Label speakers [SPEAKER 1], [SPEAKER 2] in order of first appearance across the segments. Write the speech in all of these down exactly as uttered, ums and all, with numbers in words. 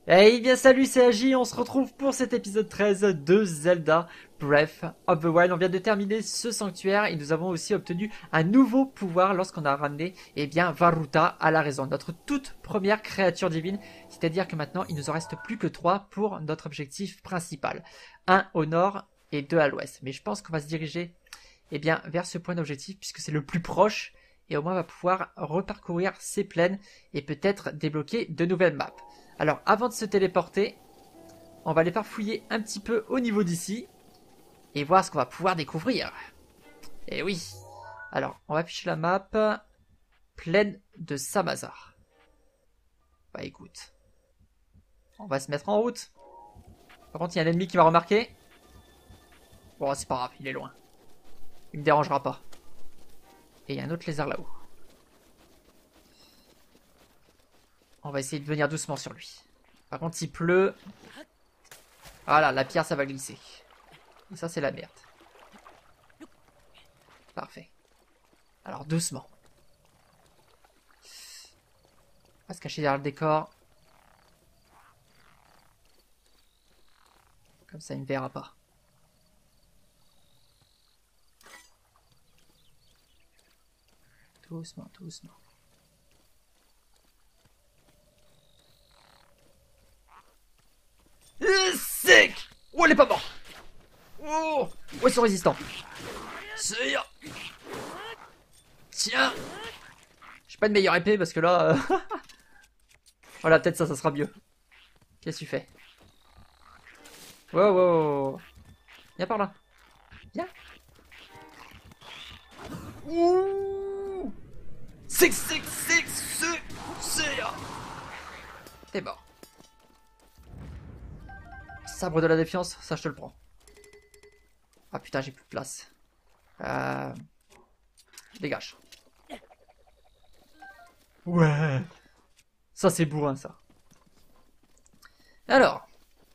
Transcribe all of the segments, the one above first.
[SPEAKER 1] Hey bien salut, c'est Agi, on se retrouve pour cet épisode treize de Zelda Breath of the Wild. On vient de terminer ce sanctuaire et nous avons aussi obtenu un nouveau pouvoir lorsqu'on a ramené eh bien, Varuta à la raison, notre toute première créature divine. C'est-à-dire que maintenant il nous en reste plus que trois pour notre objectif principal. Un au nord et deux à l'ouest. Mais je pense qu'on va se diriger eh bien, vers ce point d'objectif puisque c'est le plus proche et au moins on va pouvoir reparcourir ces plaines et peut-être débloquer de nouvelles maps. Alors, avant de se téléporter, on va aller farfouiller un petit peu au niveau d'ici et voir ce qu'on va pouvoir découvrir. Et oui. Alors, on va afficher la map pleine de Samazar. Bah écoute, on va se mettre en route. Par contre, il y a un ennemi qui m'a remarqué. Bon, c'est pas grave, il est loin. Il me dérangera pas. Et il y a un autre lézard là-haut. On va essayer de venir doucement sur lui. Par contre, s'il pleut... Voilà, la pierre, ça va glisser. Et ça, c'est la merde. Parfait. Alors, doucement. On va se cacher derrière le décor. Comme ça, il ne verra pas. Doucement, doucement. Sec. Oh, elle est pas morte. Oh, oh, ils sont résistants. C'est... Tiens. J'ai pas de meilleure épée parce que là... Euh... voilà, peut-être ça, ça sera mieux. Qu'est-ce que tu fais? Wow, wow, wow. Viens par là. Viens. Ouh. Six, six, six, six, c'est... T'es mort. Sabre de la défiance, ça je te le prends. Ah putain, j'ai plus de place. Euh... Dégage. Ouais. Ça c'est bourrin ça. Alors.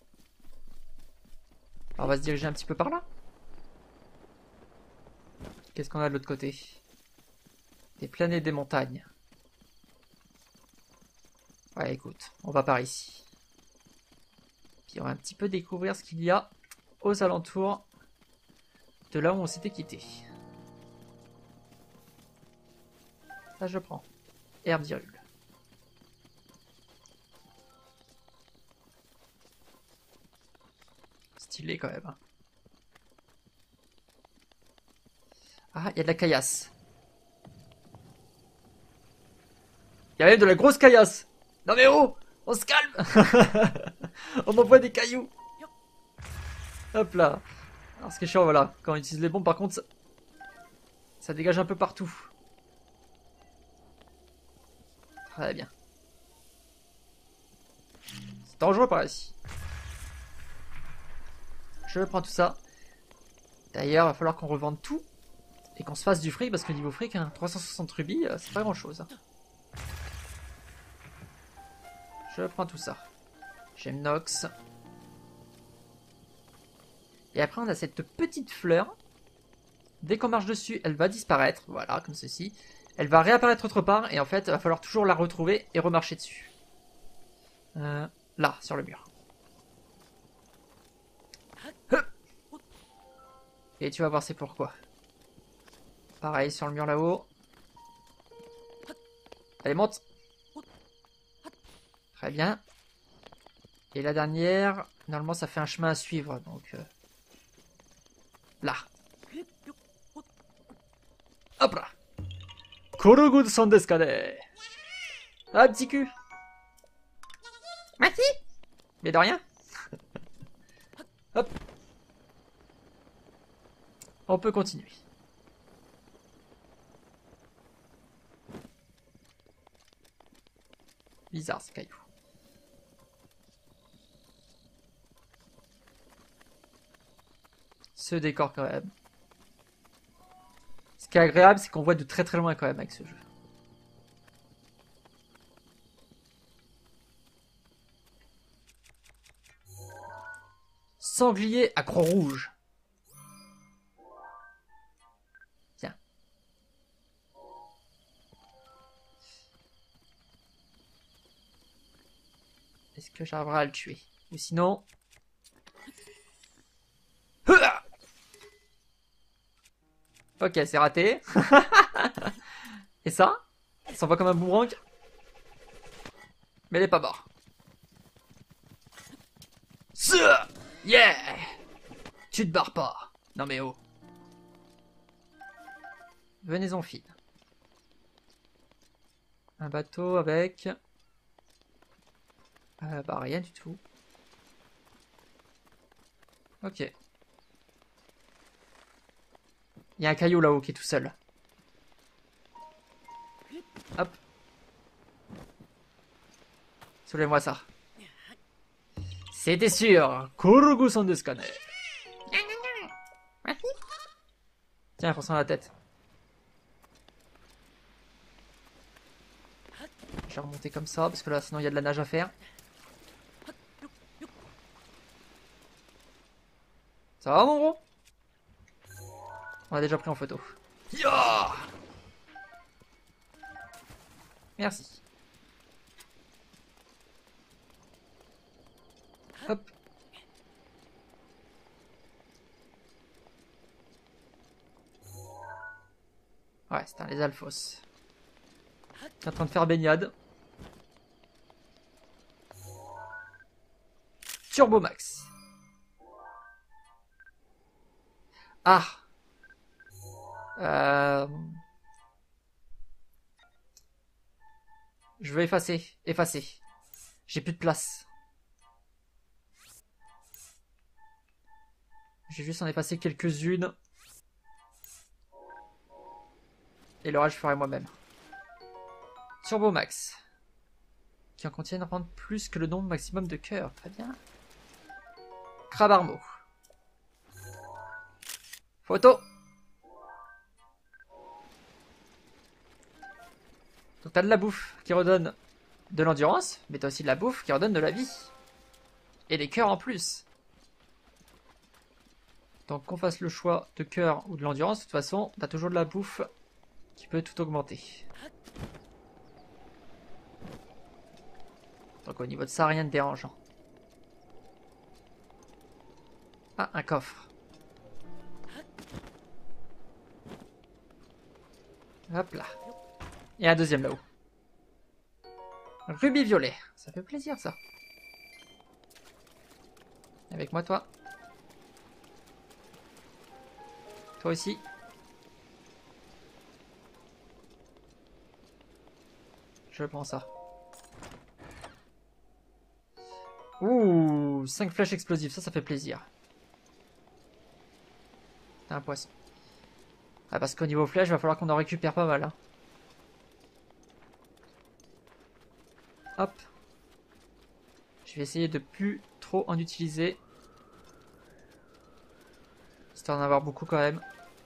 [SPEAKER 1] On va se diriger un petit peu par là. Qu'est-ce qu'on a de l'autre côté? Des plaines et des montagnes. Ouais, écoute, on va par ici. Puis on va un petit peu découvrir ce qu'il y a aux alentours de là où on s'était quitté. Ça je prends. Herbe d'Hyrule. Stylé quand même. Hein. Ah, il y a de la caillasse. Il y a même de la grosse caillasse. Non mais oh, on se calme. On m'envoie des cailloux. Hop là. Alors ce qui est chiant, voilà, quand on utilise les bombes par contre, ça, ça dégage un peu partout. Très bien. C'est dangereux par ici. Je prends tout ça. D'ailleurs, il va falloir qu'on revende tout et qu'on se fasse du fric parce que niveau fric, hein, trois cent soixante rubis, c'est pas grand chose. Je prends tout ça. J'aime Nox. Et après, on a cette petite fleur. Dès qu'on marche dessus, elle va disparaître. Voilà, comme ceci. Elle va réapparaître autre part. Et en fait, il va falloir toujours la retrouver et remarcher dessus. Euh, là, sur le mur. Et tu vas voir c'est pourquoi. Pareil, sur le mur là-haut. Allez, monte. Très bien. Et la dernière, normalement ça fait un chemin à suivre, donc... Euh, là. Hop là. Korogu de son descade. Ah, petit cul. Merci. Mais de rien. Hop. On peut continuer. Bizarre ces cailloux. Ce décor quand même. Ce qui est agréable, c'est qu'on voit de très très loin quand même avec ce jeu. Sanglier à croix rouge. Tiens. Est-ce que j'arriverai à le tuer? Ou sinon... Ok, c'est raté. Et ça? Ça s'envoie comme un boomerang. Mais elle est pas mort. Yeah! Tu te barres pas. Non mais oh. Venez-en fille. Un bateau avec... Euh, bah rien du tout. Ok. Il y a un caillou là-haut qui est tout seul. Hop. Soulevez-moi ça. C'était sûr. Kurugu-san desu ka ne. Tiens, prends ça dans la tête. Je vais remonter comme ça, parce que là, sinon, il y a de la nage à faire. Ça va, mon gros? On l'a déjà pris en photo. Yeah! Merci. Hop. Ouais, c'est un les alphos. Il est en train de faire baignade. Turbo Max. Ah. Euh... Je veux effacer. Effacer. J'ai plus de place. Je vais juste en effacer quelques-unes. Et le reste, je ferai moi-même. Turbo Max. Qui en contiennent rendre plus que le nombre maximum de cœurs. Très bien. Crabarmo. Photo. Donc t'as de la bouffe qui redonne de l'endurance, mais t'as aussi de la bouffe qui redonne de la vie. Et des cœurs en plus. Donc qu'on fasse le choix de cœur ou de l'endurance, de toute façon, t'as toujours de la bouffe qui peut tout augmenter. Donc au niveau de ça, rien de dérangeant. Ah, un coffre. Hop là. Et un deuxième là-haut. Rubis violet. Ça fait plaisir ça. Avec moi toi. Toi aussi. Je prends ça. Ouh, cinq flèches explosives, ça, ça fait plaisir. T'as un poisson. Ah, parce qu'au niveau flèche, il va falloir qu'on en récupère pas mal. Hein. Hop. Je vais essayer de plus trop en utiliser. Histoire d'en avoir beaucoup quand même.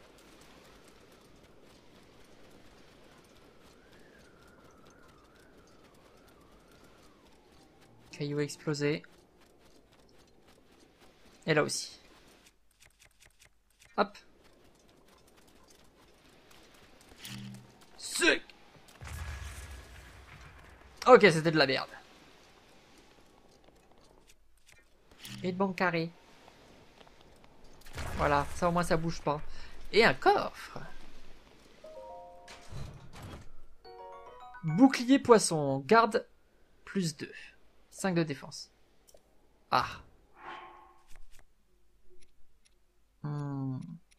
[SPEAKER 1] Caillou explosé. Et là aussi. Hop. Sec. Ok, c'était de la merde. Et de bon carré. Voilà, ça au moins ça bouge pas. Et un coffre. Bouclier poisson. Garde plus deux. cinq de défense. Ah. Hmm.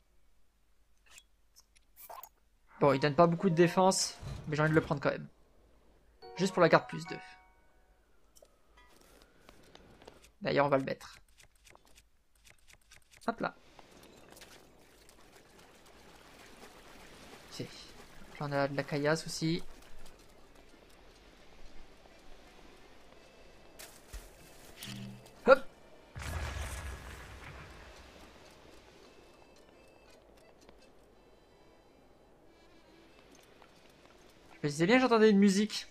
[SPEAKER 1] Bon, il donne pas beaucoup de défense, mais j'ai envie de le prendre quand même. Juste pour la carte plus deux. D'ailleurs, on va le mettre. Hop là. Ok. On a de la caillasse aussi. Hop. Je me disais bien, j'entendais une musique.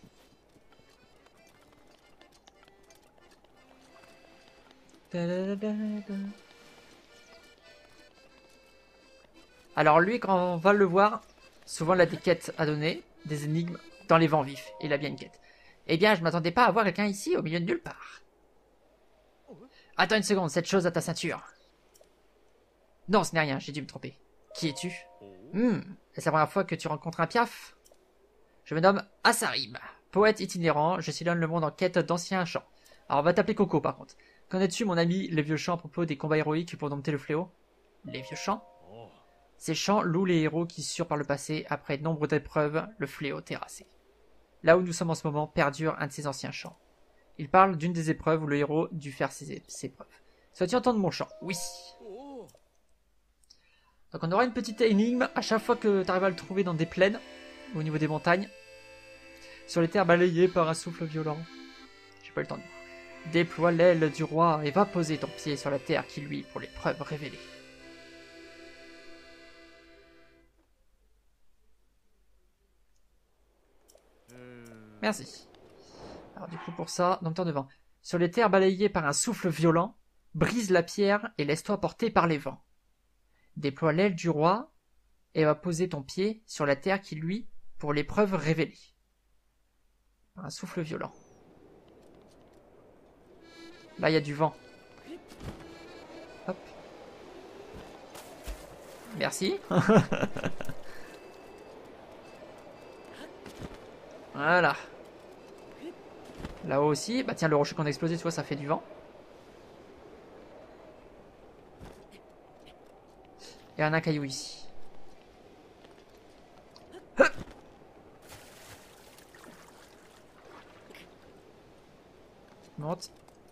[SPEAKER 1] Alors lui, quand on va le voir, souvent il a des quêtes à donner, des énigmes dans les vents vifs. Il a bien une quête. Eh bien, je m'attendais pas à voir quelqu'un ici, au milieu de nulle part. Attends une seconde, cette chose à ta ceinture. Non, ce n'est rien, j'ai dû me tromper. Qui es-tu? Hmm, est-ce la première fois que tu rencontres un piaf? Je me nomme Asarim, poète itinérant, je sillonne le monde en quête d'anciens chants. Alors on va t'appeler Coco par contre. Connais-tu mon ami les vieux chants à propos des combats héroïques pour dompter le fléau? Les vieux chants? Ces chants louent les héros qui surent par le passé, après de nombreuses épreuves, le fléau terrassé. Là où nous sommes en ce moment perdure un de ces anciens chants. Il parle d'une des épreuves où le héros dut faire ses, ses preuves. Souhaites-tu entendre mon chant? Oui. Donc on aura une petite énigme à chaque fois que tu arrives à le trouver dans des plaines, au niveau des montagnes, sur les terres balayées par un souffle violent. J'ai pas eu le temps de vous. Déploie l'aile du roi et va poser ton pied sur la terre qui lui pour l'épreuve révélée. Merci. Alors du coup pour ça, dompteur de vent. Sur les terres balayées par un souffle violent, brise la pierre et laisse-toi porter par les vents. Déploie l'aile du roi et va poser ton pied sur la terre qui lui pour l'épreuve révélée. Par un souffle violent. Là il y a du vent. Hop. Merci. Voilà. Là-haut aussi. Bah tiens, le rocher qu'on a explosé, tu vois, ça fait du vent. Et un caillou ici. Monte.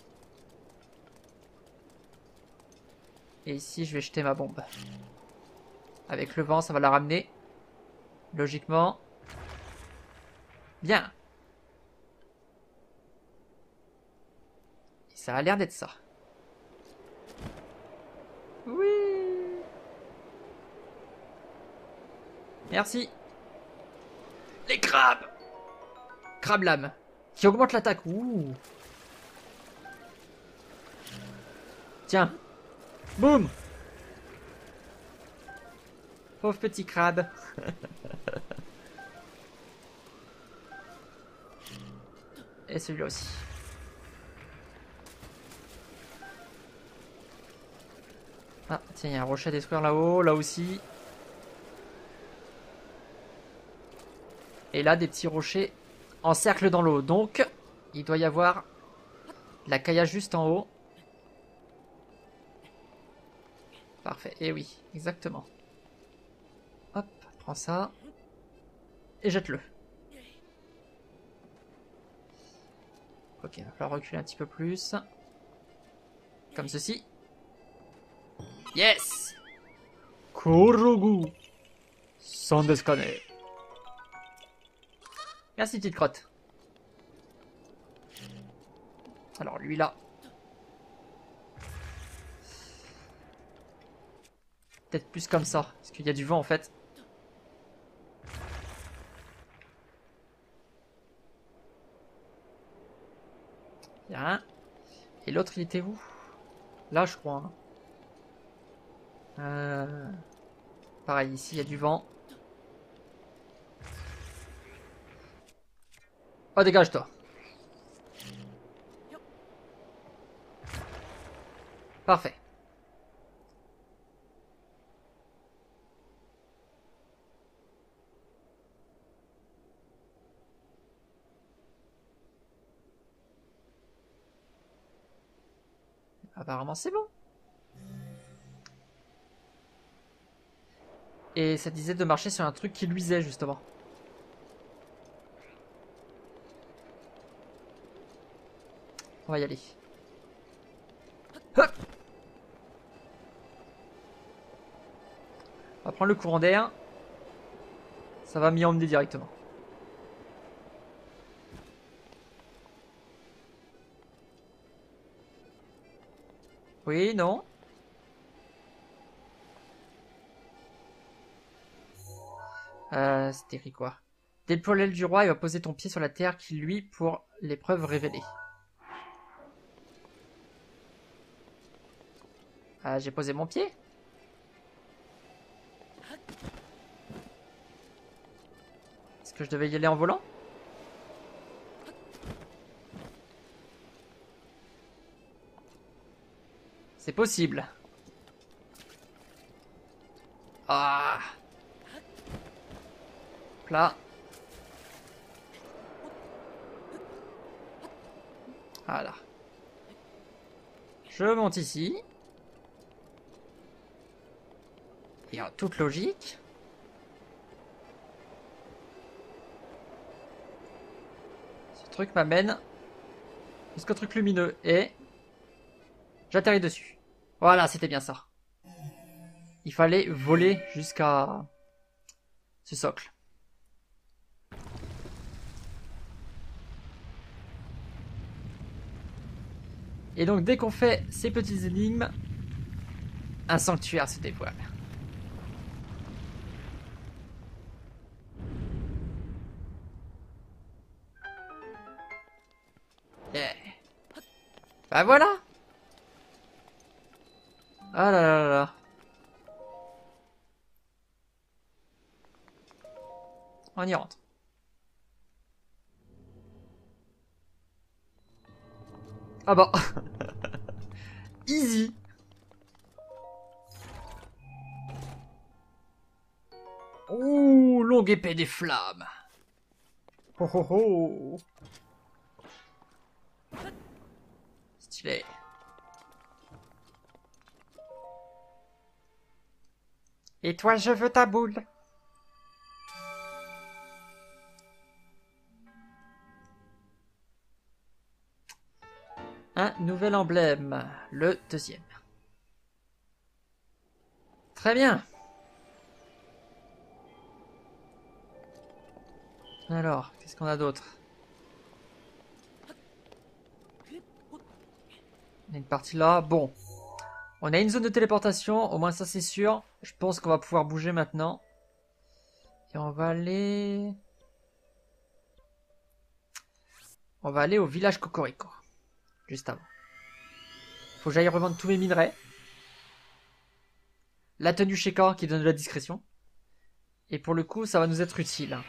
[SPEAKER 1] Et ici, je vais jeter ma bombe. Avec le vent, ça va la ramener. Logiquement. Bien. Et ça a l'air d'être ça. Oui. Merci. Les crabes. Crabe lame. Qui augmente l'attaque. Ouh. Tiens. Boum. Pauvre petit crabe. Et celui-là aussi. Ah, tiens, il y a un rocher à détruire là-haut, là aussi. Et là, des petits rochers en cercle dans l'eau. Donc, il doit y avoir de la cailla juste en haut. Parfait. Et oui, exactement. Hop, prends ça. Et jette-le. Ok, il va falloir reculer un petit peu plus. Comme ceci. Yes! Korogu sans déconner. Merci petite crotte. Alors lui là. Peut-être plus comme ça, parce qu'il y a du vent en fait. Il y a un. Et l'autre il était où? Là je crois. Hein. Euh... Pareil, ici il y a du vent. Oh, dégage-toi. Parfait. Apparemment c'est bon. Et ça disait de marcher sur un truc qui luisait justement. On va y aller. Hop. On va prendre le courant d'air. Ça va m'y emmener directement. Oui, non. Euh, c'était écrit quoi? Déploie l'aile du roi et va poser ton pied sur la terre qui lui pour l'épreuve révélée. Euh, j'ai posé mon pied. Est-ce que je devais y aller en volant? C'est possible. Ah. Là. Voilà. Je monte ici. Et en toute logique... ce truc m'amène jusqu'au truc lumineux. Et... j'atterris dessus. Voilà, c'était bien ça. Il fallait voler jusqu'à ce socle. Et donc dès qu'on fait ces petites énigmes, un sanctuaire se dévoile. Yeah. Bah voilà. Ah là là là là. On y rentre. Ah bah. Easy. Ouh, longue épée des flammes. Oh oh oh. Stylé. Et toi, je veux ta boule. Un nouvel emblème, le deuxième. Très bien. Alors, qu'est-ce qu'on a d'autre? On a une partie là. Bon. On a une zone de téléportation, au moins ça c'est sûr. Je pense qu'on va pouvoir bouger maintenant. Et on va aller... On va aller au village Cocorico. Juste avant. Faut que j'aille revendre tous mes minerais. La tenue Sheka qui donne de la discrétion. Et pour le coup, ça va nous être utile.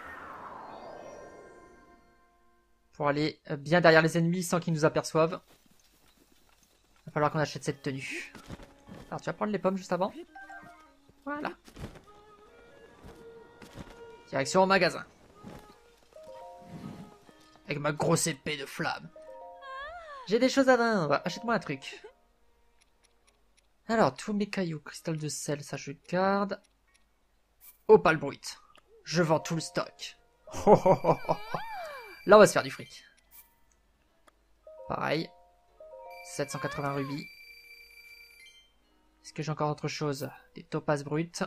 [SPEAKER 1] Pour aller bien derrière les ennemis sans qu'ils nous aperçoivent. Il va falloir qu'on achète cette tenue. Alors tu vas prendre les pommes juste avant. Voilà. Direction au magasin. Avec ma grosse épée de flamme. J'ai des choses à vendre. Achète-moi un truc. Alors, tous mes cailloux. Cristal de sel, ça je garde. Opale brute. Je vends tout le stock. Oh, oh, oh, oh. Là, on va se faire du fric. Pareil. sept cent quatre-vingts rubis. Est-ce que j'ai encore autre chose? Des topazes brutes.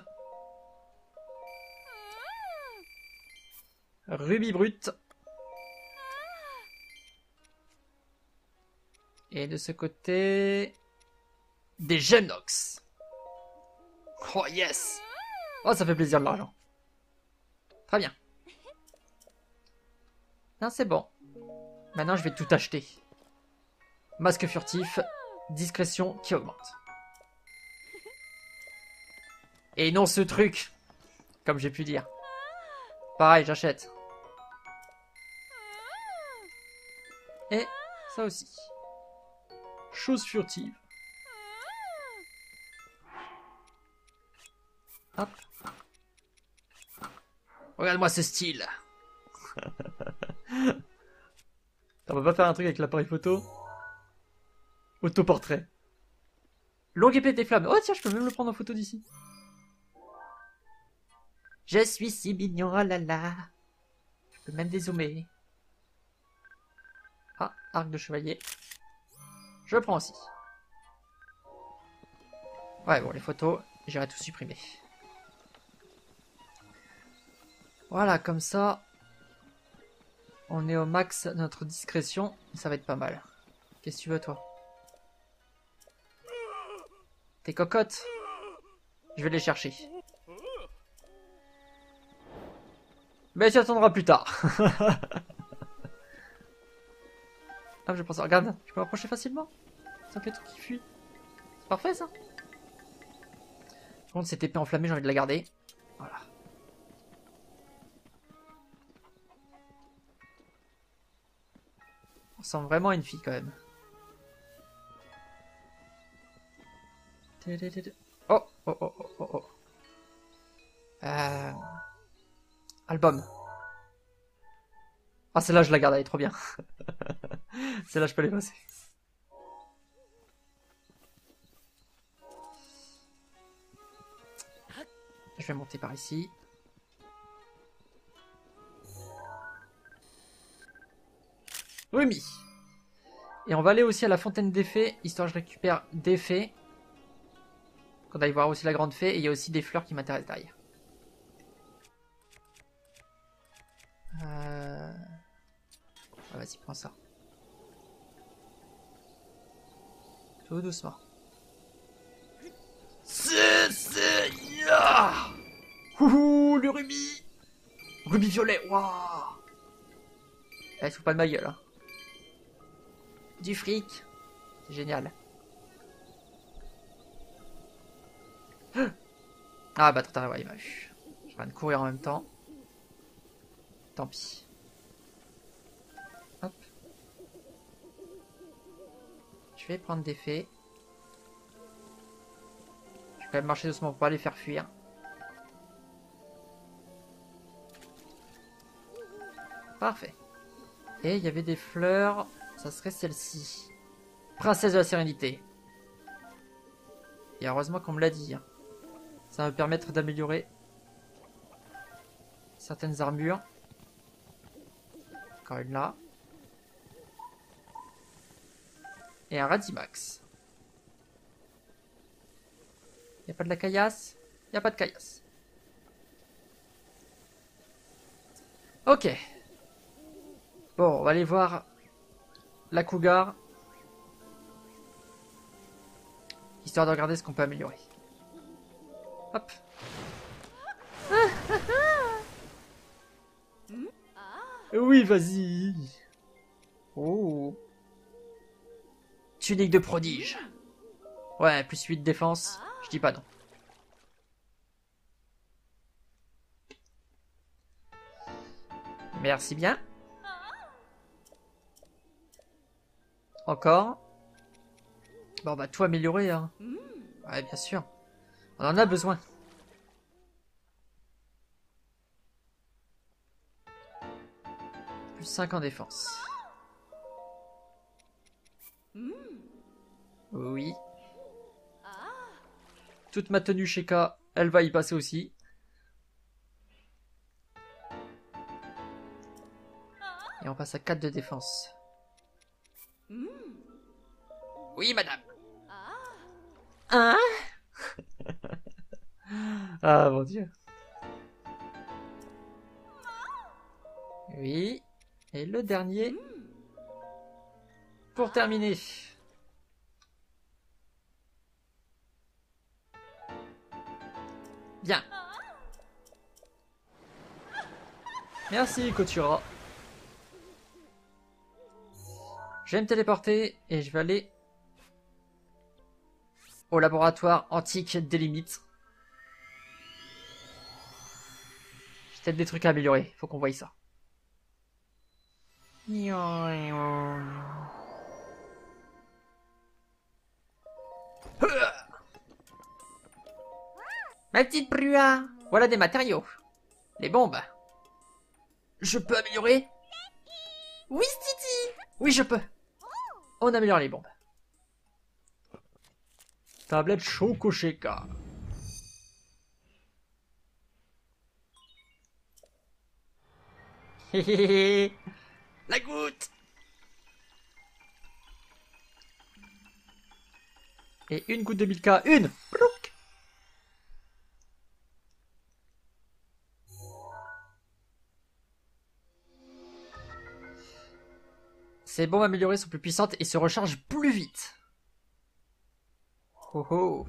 [SPEAKER 1] Rubis brut. Et de ce côté... des gemnox. Oh yes. Oh, ça fait plaisir de l'argent. Très bien. Non, c'est bon. Maintenant, je vais tout acheter. Masque furtif. Discrétion qui augmente. Et non ce truc. Comme j'ai pu dire. Pareil, j'achète. Et ça aussi. Chose furtive. Hop. Regarde-moi ce style. On va pas faire un truc avec l'appareil photo. Autoportrait. Longue épée des flammes. Oh tiens, je peux même le prendre en photo d'ici. Je suis si mignon, oh là là. Je peux même dézoomer. Ah, arc de chevalier. Je prends aussi. Ouais, bon, les photos, j'irai tout supprimer. Voilà, comme ça, on est au max de notre discrétion. Ça va être pas mal. Qu'est-ce que tu veux, toi? Tes cocottes? Je vais les chercher. Mais tu attendras plus tard. Ah, je pense, regarde, je peux m'approcher facilement. Ça fait tout qui fuit. C'est parfait, ça. Par contre, cette épée enflammée, j'ai envie de la garder. Voilà. On ressemble vraiment à une fille, quand même. Oh, oh, oh, oh, oh, oh. Euh... Album. Ah, celle-là, je la garde, elle est trop bien. Celle-là, je peux les passer. Je vais monter par ici. Rumi. Et on va aller aussi à la fontaine des fées, histoire que je récupère des fées. Qu'on aille voir aussi la grande fée, et il y a aussi des fleurs qui m'intéressent derrière. Euh... Ah, vas-y, prends ça. Tout doucement. C'est... c'est... Yeah. Ouhou, le rubis. Rubis violet, waouh. Elle se fout pas de ma gueule, hein. Du fric. C'est génial. Ah bah attends, ouais, il m'a vu. Je viens de courir en même temps. Tant pis. Hop. Je vais prendre des fées. Je vais quand même marcher doucement pour pas les faire fuir. Parfait. Et il y avait des fleurs. Ça serait celle-ci. Princesse de la sérénité. Et heureusement qu'on me l'a dit. Ça va me permettre d'améliorer certaines armures. Encore une là. Et un Radimax. Y a pas de la caillasse? Y a pas de caillasse. Ok. Bon, on va aller voir la cougar. Histoire de regarder ce qu'on peut améliorer. Hop. Oui, vas-y. Oh. Tunique de prodige. Ouais, plus huit de défense. Je dis pas non. Merci bien. Encore. Bon, on va tout améliorer, hein. Ouais, bien sûr. On en a besoin. Plus cinq en défense. Oui. Toute ma tenue Sheka, elle va y passer aussi. Et on passe à quatre de défense. Oui, madame. Hein? Ah, mon Dieu. Oui. Et le dernier. Pour terminer. Bien. Merci, Kotura. Je vais me téléporter et je vais aller au laboratoire antique des limites. J'ai peut-être des trucs à améliorer. Faut qu'on voie ça. Ma petite Prua, voilà des matériaux. Les bombes. Je peux améliorer? Oui, Titi. Oui, je peux. On améliore les bombes. Tablette Choco Sheka. La goutte. Et une goutte de Milka. Une. Plouc. Ces bombes améliorées sont plus puissantes et se rechargent plus vite. Oh oh.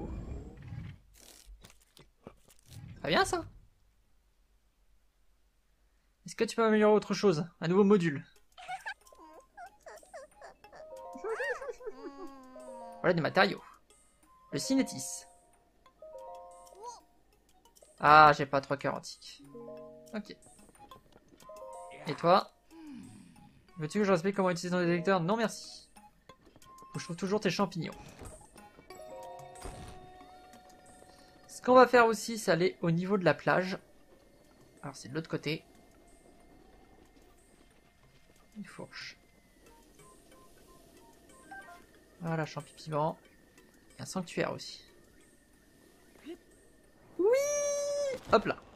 [SPEAKER 1] Très bien ça. Est-ce que tu peux améliorer autre chose? Un nouveau module. Voilà des matériaux. Le cinétis. Ah, j'ai pas trois cœurs antiques. Ok. Et toi? Veux-tu que je explique comment utiliser ton détecteur? Non merci. Je trouve toujours tes champignons. qu'on va faire aussi, c'est aller au niveau de la plage. Alors c'est de l'autre côté. Une fourche. Voilà, champi piment. Et un sanctuaire aussi. Oui! Hop là.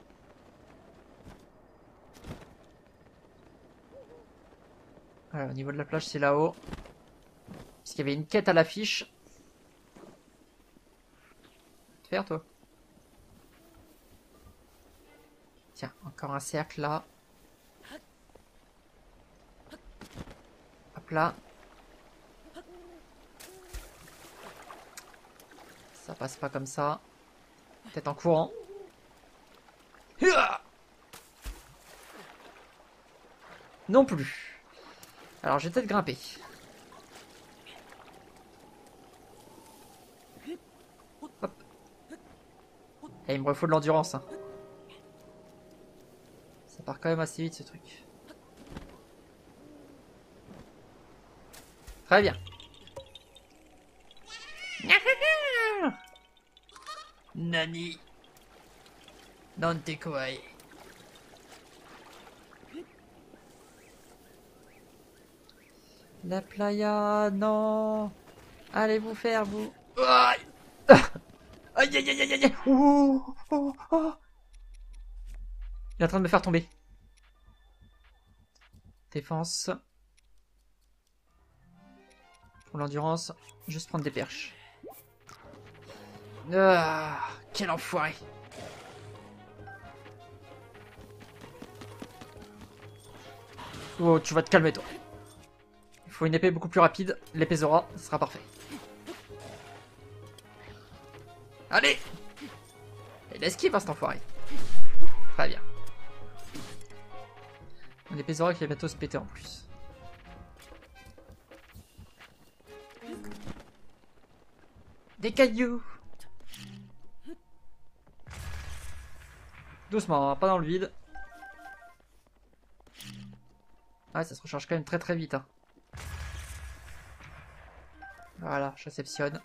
[SPEAKER 1] Voilà, au niveau de la plage, c'est là-haut. Parce qu'il y avait une quête à l'affiche. Faire, toi. Tiens, encore un cercle là. Hop là. Ça passe pas comme ça. Peut-être en courant. Non plus. Alors, je vais peut-être grimper. Hop. Et il me faut de l'endurance. Hein. Ça part quand même assez vite ce truc. Très bien. Nani. Nante kawaii. La playa, non. Allez vous faire, vous. Aïe, aïe, aïe, aïe, aïe, aïe. Oh, oh, oh. Il est en train de me faire tomber. Défense. Pour l'endurance, juste prendre des perches. Ah, quel enfoiré. Oh, tu vas te calmer, toi. Il faut une épée beaucoup plus rapide. L'épée Zora, ce sera parfait. Allez! Il esquive, hein, cet enfoiré. Très bien. Mon épée Zora qui va bientôt se péter en plus. Des cailloux! Doucement, hein, pas dans le vide. Ouais, ça se recharge quand même très très vite. Hein. Voilà, j'acceptionne.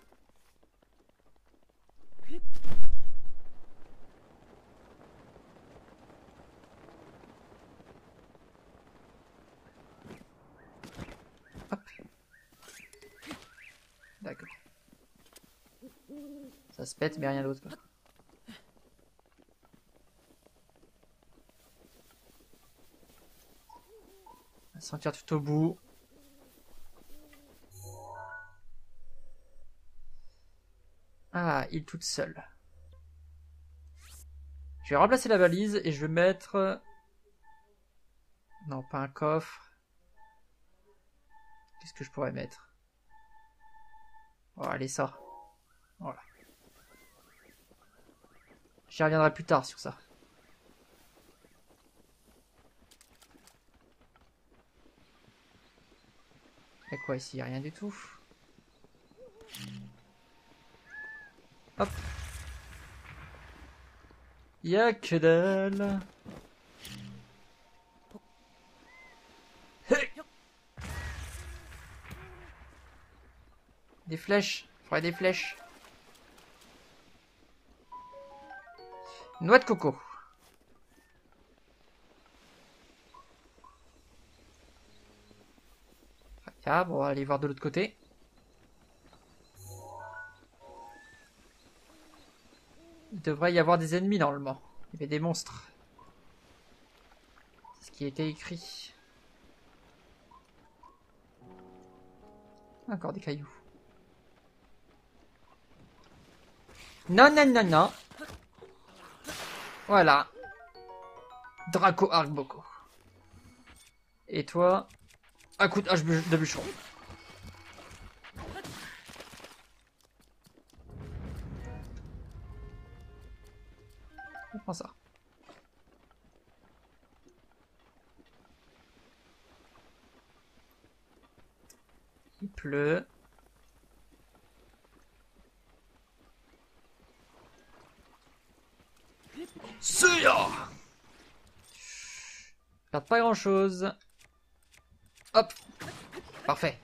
[SPEAKER 1] Hop. D'accord. Ça se pète, mais rien d'autre. On va sentir tout au bout. Ah, île toute seule. Je vais remplacer la valise et je vais mettre... Non, pas un coffre. Qu'est-ce que je pourrais mettre? Oh, allez, ça. Voilà. J'y reviendrai plus tard sur ça. Y'a quoi ici? Y'a rien du tout. Hop. Y'a que dalle. Hey. Des flèches. Faudrait des flèches. Noix de coco. Ah, bon, on va aller voir de l'autre côté. Il devrait y avoir des ennemis normalement. Il y avait des monstres. C'est ce qui était écrit. Encore des cailloux. Non, non, non, non. Voilà. Draco Arcboko. Et toi, un coup de hache de bûcheron. On prend ça. Il pleut. C'est ya. Perd pas grand chose. Hop. Parfait.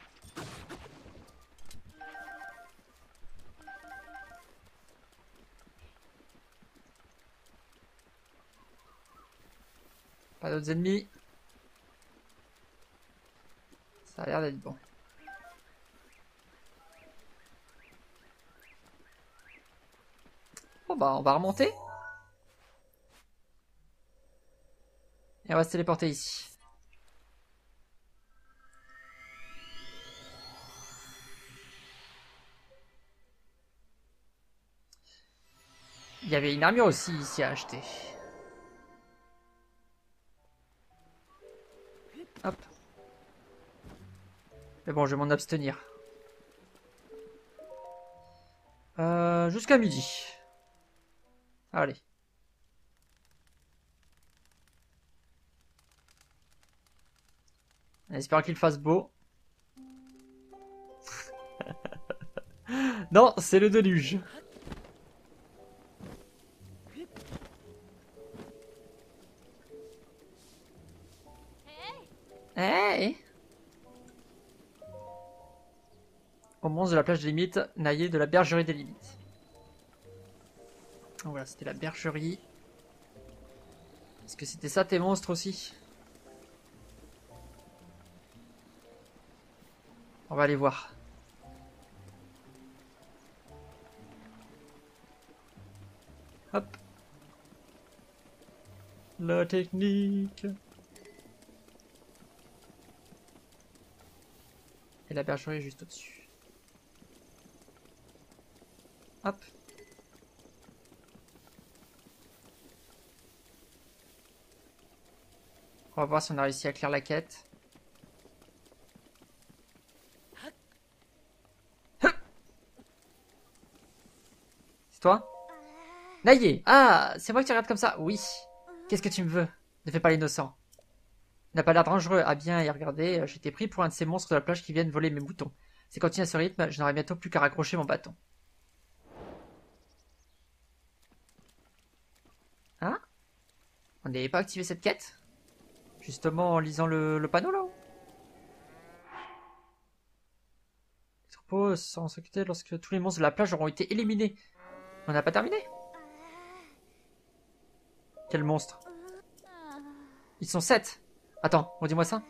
[SPEAKER 1] Pas d'autres ennemis. Ça a l'air d'être bon. Bon bah on va remonter. Et on va se téléporter ici. Il y avait une armure aussi ici à acheter. Hop. Mais bon, je vais m'en abstenir. Euh, jusqu'à midi. Allez. En espérant qu'il fasse beau. Non, c'est le déluge. Hey! Au monstre de la plage des limites, naillé de la bergerie des limites. Donc voilà, c'était la bergerie. Est-ce que c'était ça tes monstres aussi? On va aller voir. Hop. La technique. Et la bergerie est juste au-dessus. Hop. On va voir si on a réussi à clear la quête. C'est toi? Naïe! Ah, c'est moi que tu regardes comme ça? Oui. Qu'est-ce que tu me veux? Ne fais pas l'innocent. Il n'a pas l'air dangereux. À bien y regarder, j'étais pris pour un de ces monstres de la plage qui viennent voler mes moutons. Si je continue à ce rythme, je n'aurai bientôt plus qu'à raccrocher mon bâton. Hein? On n'avait pas activé cette quête? Justement en lisant le, le panneau là-haut? Les troupeaux seront s'occuper lorsque tous les monstres de la plage auront été éliminés. On n'a pas terminé? Quel monstre? Ils sont sept. Attends, redis-moi ça.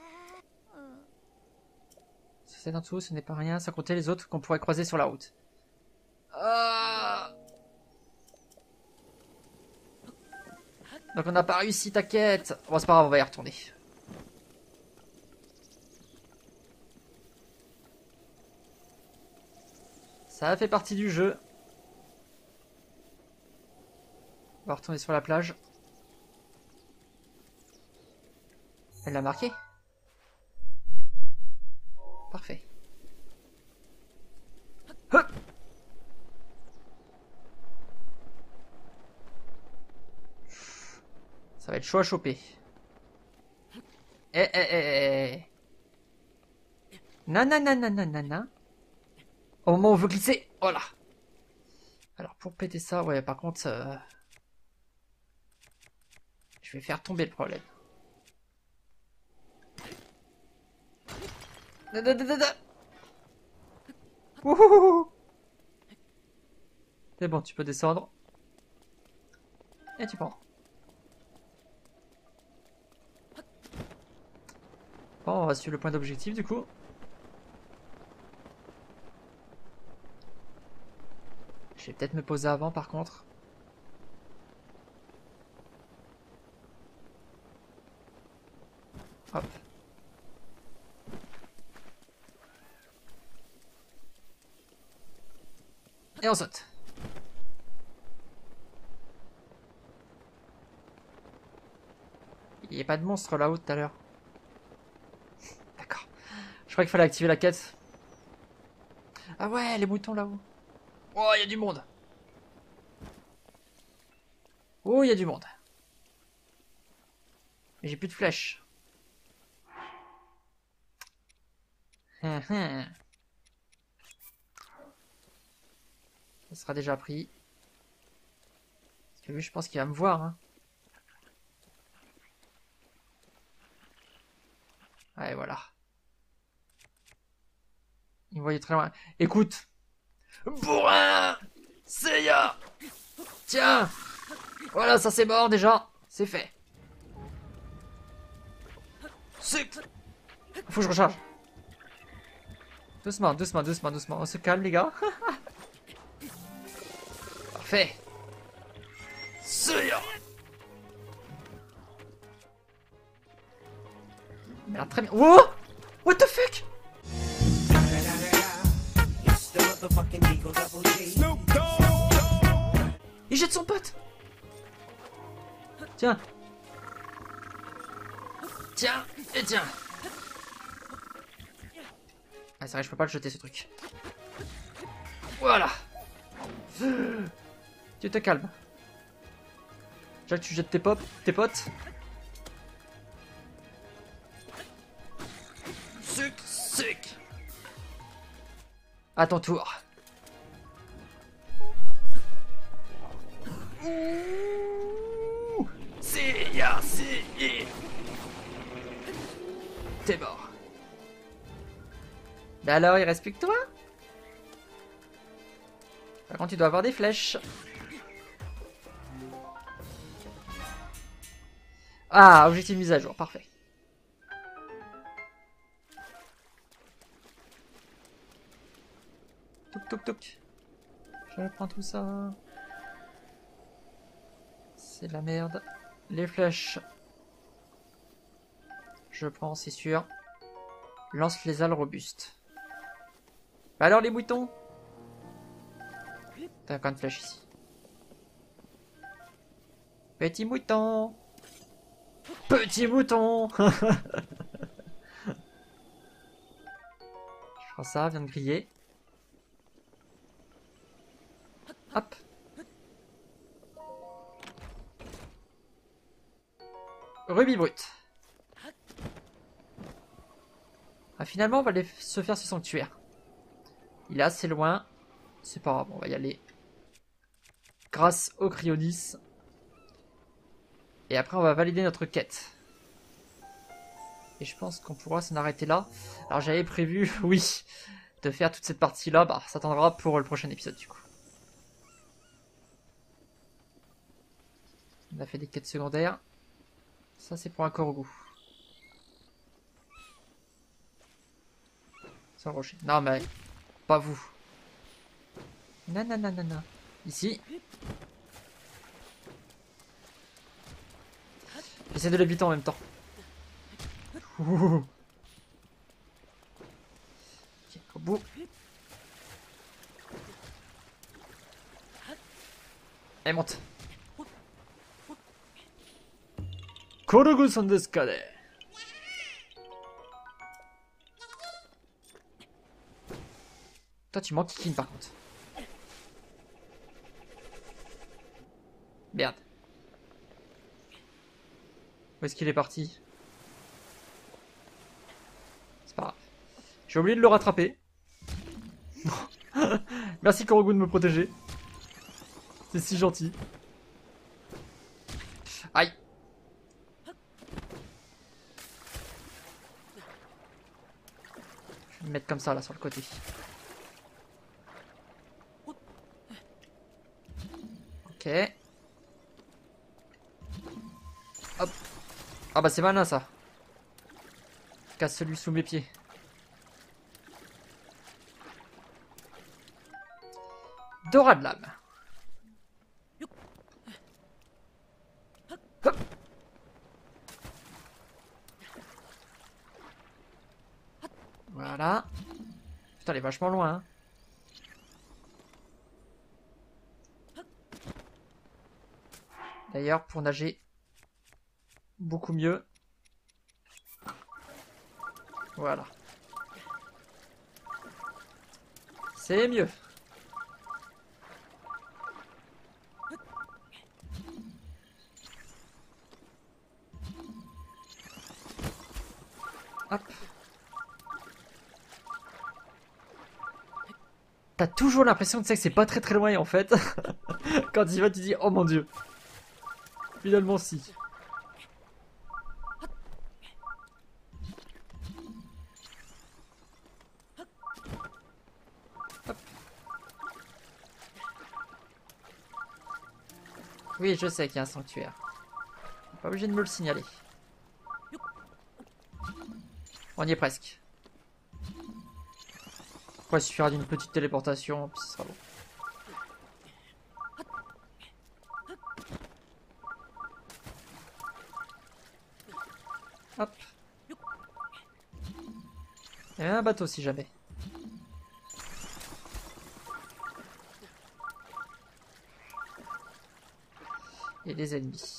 [SPEAKER 1] C'est en dessous, ce n'est pas rien, sans compter les autres qu'on pourrait croiser sur la route. Ah. Donc on n'a pas réussi ta quête. Bon, c'est pas grave, on va y retourner. Ça fait partie du jeu. On va retourner sur la plage. Elle l'a marqué. Parfait. Hop. Ça va être chaud à choper. Eh, eh, eh, eh. Non, non, non, non, non, non, non. Au moment où on veut glisser. Voilà. Alors, pour péter ça, ouais, par contre... Euh... Je vais faire tomber le problème. Da, da, da, da, da. Ouhouhou. C'est bon, tu peux descendre. Et tu prends. Bon, on va suivre le point d'objectif du coup. Je vais peut-être me poser avant par contre. Hop. Et on saute. Il n'y a pas de monstre là-haut tout à l'heure. D'accord. Je crois qu'il fallait activer la quête. Ah ouais, les moutons là-haut. Oh, il y a du monde. Oh, il y a du monde. Mais j'ai plus de flèches. Ça sera déjà pris. Parce que lui, je pense qu'il va me voir. Hein. Ouais, voilà. Il me voyait très loin. Écoute. Bourrin Seiya. Tiens. Voilà, ça c'est mort déjà. C'est fait. Suc. Faut que je recharge. Doucement, doucement, doucement, doucement. On se calme, les gars. Parfait. Sûr. Merde, très bien. Wow! What the fuck? Il jette son pote. Tiens. Tiens, et tiens. Ah, c'est vrai, je peux pas le jeter ce truc. Voilà. Tu te calmes. Déjà que tu jettes tes, pop, tes potes. Suc, suc. À ton tour. Ouh, c'est ya, c'est y. T'es mort. Bah alors, il reste plus que toi. Par contre, tu dois avoir des flèches. Ah, objectif mise à jour, parfait. Touk touk touk. Je prends tout ça. C'est de la merde. Les flèches. Je prends, c'est sûr. Lance les ailes robustes. Bah alors les moutons. T'as encore une flèche ici. Petit mouton. Petit mouton. Je prends ça, vient de griller. Hop. Rubis brut. Ah, finalement, on va aller se faire ce sanctuaire. Il est assez loin. C'est pas grave, on va y aller. Grâce au Cryonis. Et après, on va valider notre quête. Et je pense qu'on pourra s'en arrêter là. Alors, j'avais prévu, oui, de faire toute cette partie-là. Bah, ça attendra pour le prochain épisode, du coup. On a fait des quêtes secondaires. Ça, c'est pour un Korogu. Sans rocher. Non, mais pas vous. Nananana. Ici. J'essaie de l'éviter en même temps. Ouh. Ok, au bout. Et monte. Korogu-san desu ka ne? Toi, tu manques Kikin par contre. Merde. Où est-ce qu'il est parti? C'est pas grave. J'ai oublié de le rattraper. Merci Korogu de me protéger. C'est si gentil. Aïe. Je vais me mettre comme ça là sur le côté. Ok. Hop. Ah bah c'est malin ça. Je casse celui sous mes pieds. Dora de lame. Hop. Voilà. Putain, elle est vachement loin. Hein. D'ailleurs, pour nager beaucoup mieux. Voilà. C'est mieux. Hop. T'as toujours l'impression que c'est pas très très loin en fait. Quand tu y vas, tu dis oh mon dieu. Finalement si. Hop. Oui, je sais qu'il y a un sanctuaire. Pas obligé de me le signaler. On y est presque. Après, il suffira d'une petite téléportation, puis ce sera bon. Hop. Il y a un bateau si jamais. Et des ennemis.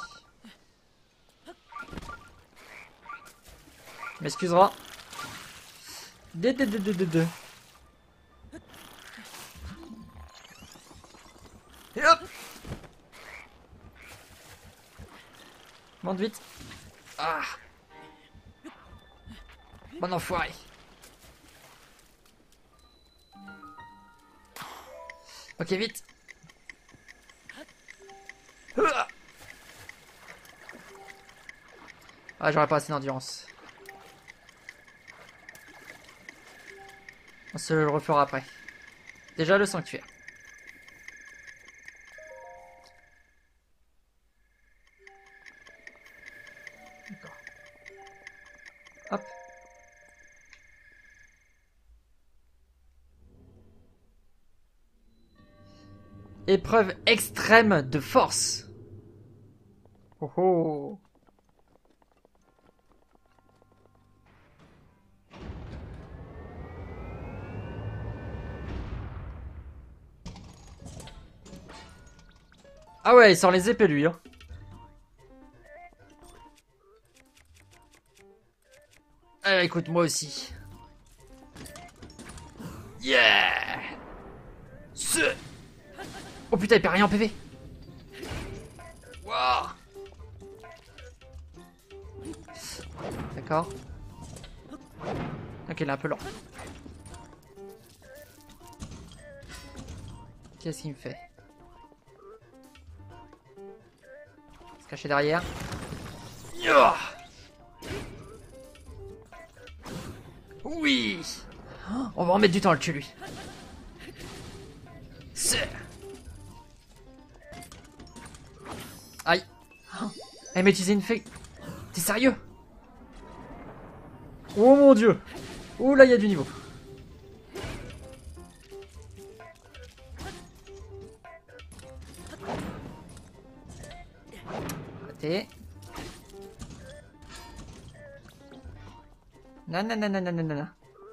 [SPEAKER 1] Tu m'excuseras. Deux, deux, deux, deux, deux, deux. Et hop. Monte vite. Ah. Bon enfoiré. Ok, vite. Ah, j'aurais pas assez d'endurance. On se le refera après. Déjà le sanctuaire. D'accord. Hop. Épreuve extrême de force. Oh oh. Ah ouais, il sort les épées lui, hein. Ah, écoute, moi aussi. Yeah. Ce... Oh putain, il perd rien en P V. Wow. D'accord. Ok, il est un peu lent. Qu'est-ce qu'il me fait? Se cacher derrière. Yeah. Oui. On va en mettre du temps à le tuer lui. C'est... Aïe. Elle m'a utilisé une fée. T'es sérieux? Oh mon dieu. Ouh là, il y a du niveau. Arrêtez. Non, non, non, non, non, non, non.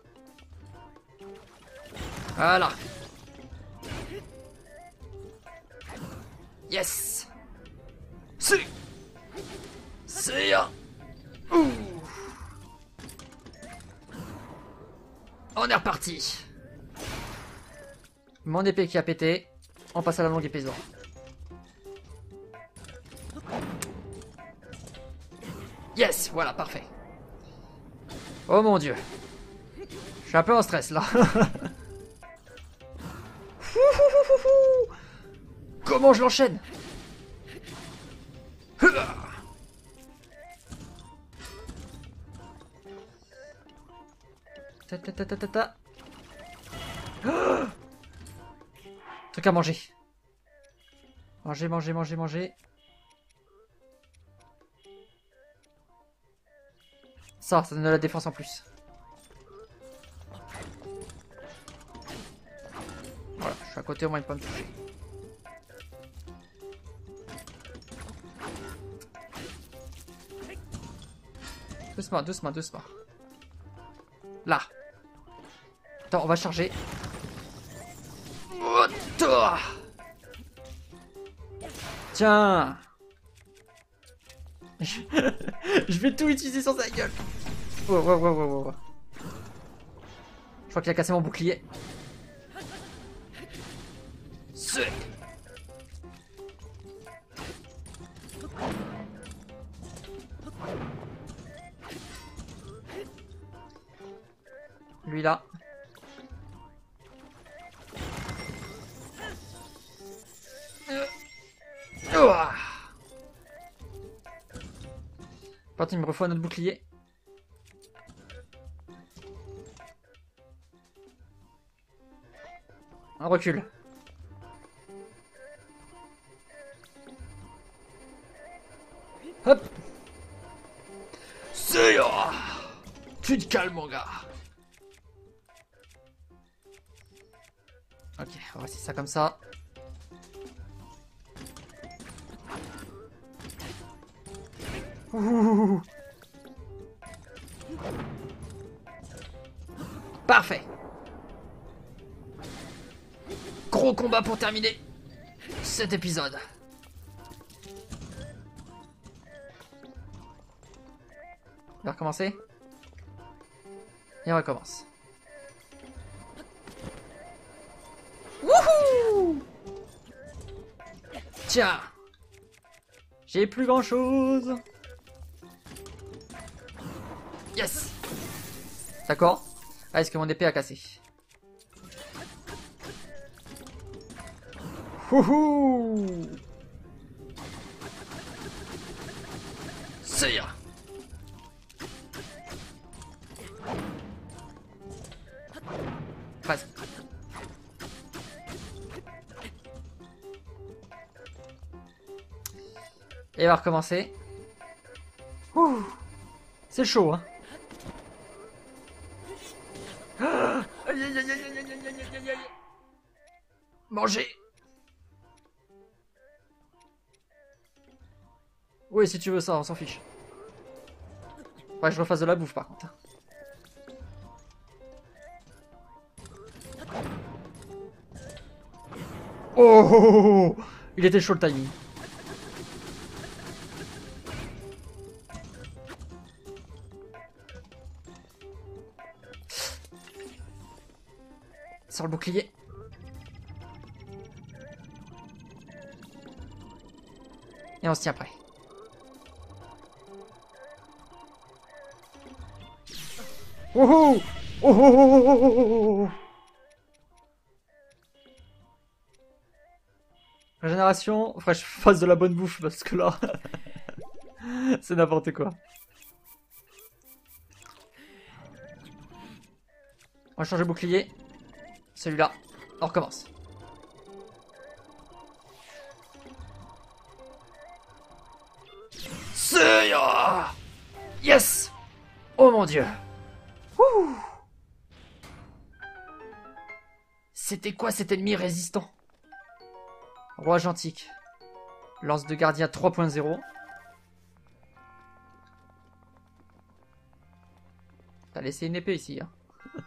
[SPEAKER 1] Voilà. Yes. C'est... C'est un... Ouh. On est reparti. Mon épée qui a pété. On passe à la longue épée d'or. Yes, voilà, parfait. Oh mon dieu. Je suis un peu en stress là. Comment je l'enchaîne? Ta ta ta ta ta ta. Oh, truc à manger. Manger, manger, manger, manger. Ça, ça donne de la défense en plus. Voilà, je suis à côté, au moins il peut me toucher. Doucement, doucement, doucement. Là. Attends, on va charger. Tiens. Je... Je vais tout utiliser sur sa gueule. Oh, oh, oh, oh, oh. Je crois qu'il a cassé mon bouclier. Ce... Lui là. Euh... Oh. Par contre, il me refoue un autre bouclier. Un recul. Hop. C'est... Plus de calme, mon gars. Ok, on va essayer ça comme ça. Ouh. Parfait. Gros combat pour terminer cet épisode. On va recommencer. Et on recommence. Wouhou! Tiens. J'ai plus grand chose. Yes. D'accord. Ah, est-ce que mon épée a cassé? Wouhou! C'est ya. Presque. Et on va recommencer. Ouh. C'est chaud, hein. Ah, aïe, aïe, aïe, aïe, aïe, aïe, aïe, aïe, aïe. Manger. Oui, si tu veux ça, on s'en fiche. Ouais, je refasse de la bouffe par contre. Oh, oh, oh, oh. Il était chaud le timing. Sur le bouclier. Et on se tient prêt. Oh oh oh oh oh oh oh oh. Régénération, faudrait que je fasse de la bonne bouffe parce que là, c'est n'importe quoi. On va changer de bouclier. Celui-là, on recommence. C'est... Yes. Oh mon dieu. C'était quoi cet ennemi résistant? Roi Gentique. Lance de gardien trois point zéro. T'as laissé une épée ici. Hein.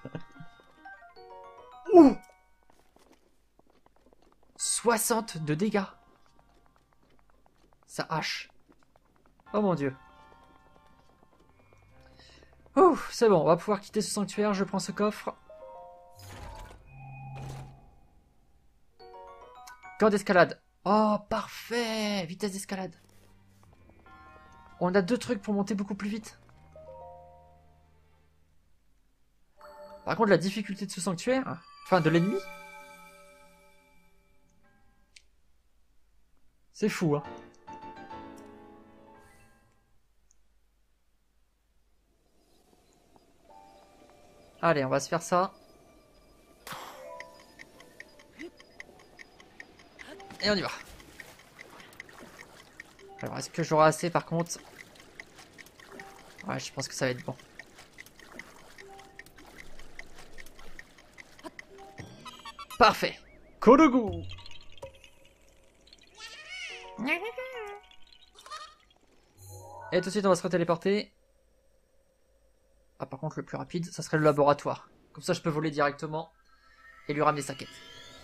[SPEAKER 1] Ouh, soixante de dégâts. Ça hache. Oh mon dieu. Ouh, c'est bon, on va pouvoir quitter ce sanctuaire. Je prends ce coffre. Gant d'escalade. Oh, parfait. Vitesse d'escalade. On a deux trucs pour monter beaucoup plus vite. Par contre, la difficulté de ce sanctuaire, enfin de l'ennemi, c'est fou, hein. Allez, on va se faire ça. Et on y va. Alors, est-ce que j'aurai assez par contre? Ouais, je pense que ça va être bon. Parfait. Kodogu. Et tout de suite, on va se retéléporter. Ah, par contre, le plus rapide, ça serait le laboratoire. Comme ça, je peux voler directement et lui ramener sa quête.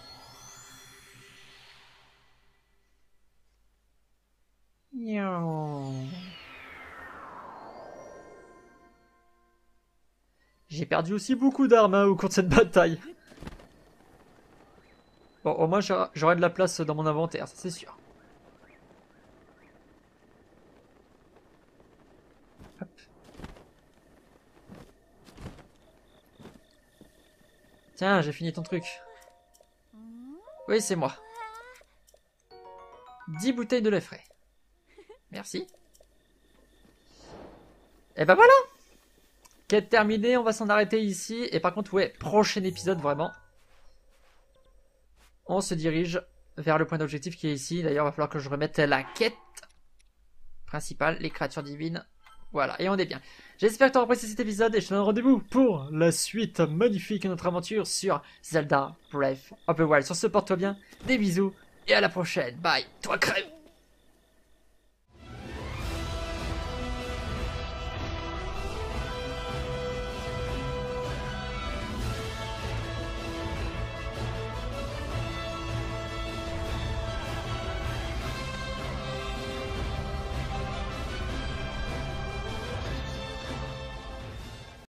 [SPEAKER 1] J'ai perdu aussi beaucoup d'armes hein, au cours de cette bataille. Bon, au moins, j'aurai de la place dans mon inventaire, ça c'est sûr. Hop. Tiens, j'ai fini ton truc. Oui, c'est moi. dix bouteilles de lait frais. Merci. Et ben voilà. Quête terminée, on va s'en arrêter ici. Et par contre, ouais, prochain épisode vraiment. On se dirige vers le point d'objectif qui est ici. D'ailleurs, il va falloir que je remette la quête principale, les créatures divines. Voilà, et on est bien. J'espère que tu auras apprécié cet épisode et je te donne rendez-vous pour la suite magnifique de notre aventure sur Zelda Breath of the Wild. Sur ce, porte-toi bien, des bisous et à la prochaine. Bye, toi crève.